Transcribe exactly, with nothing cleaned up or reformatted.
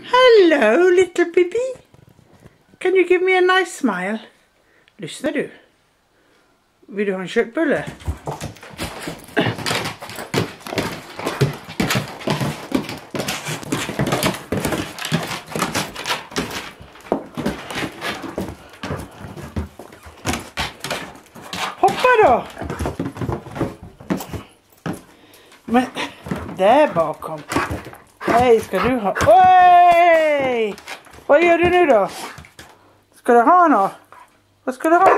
Hello little baby. Can you give me a nice smile? Lyssnar du? Vill du ha en köttbulle? Hoppa då! Men där bakom. Hej, ska du ha? Oj! Vad gör du nu då? Ska du ha något? Vad ska du ha